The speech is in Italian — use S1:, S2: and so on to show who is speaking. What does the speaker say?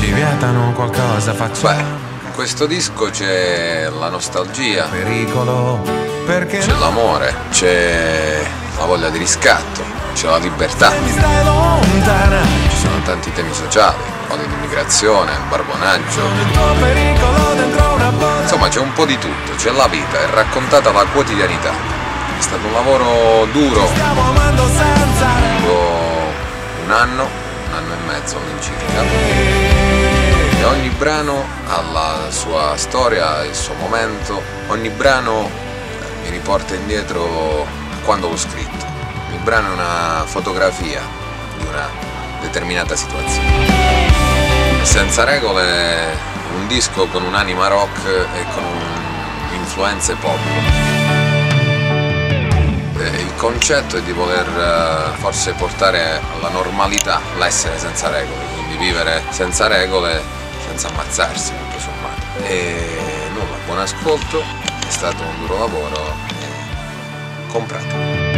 S1: ci vietano qualcosa facciamo.
S2: Beh, in questo disco c'è la nostalgia,
S1: Pericolo, perché
S2: c'è l'amore, c'è la voglia di riscatto, c'è la libertà.
S1: mi stai lontana.
S2: Ci sono tanti temi sociali, quelli di immigrazione, barbonaggio.
S1: Il tuo pericolo dentro una bolla.
S2: Insomma, c'è un po' di tutto, c'è la vita, è raccontata la quotidianità. È stato un lavoro duro,
S1: Stiamo amando senza
S2: un anno e mezzo all'incirca. E ogni brano ha la sua storia, il suo momento. Ogni brano mi riporta indietro a quando l'ho scritto. Ogni brano è una fotografia di una determinata situazione. Senza regole, un disco con un'anima rock e con influenze pop. Il concetto è di voler forse portare alla normalità l'essere senza regole, quindi vivere senza regole, senza ammazzarsi, tutto sommato. E nulla, buon ascolto, è stato un duro lavoro e comprato.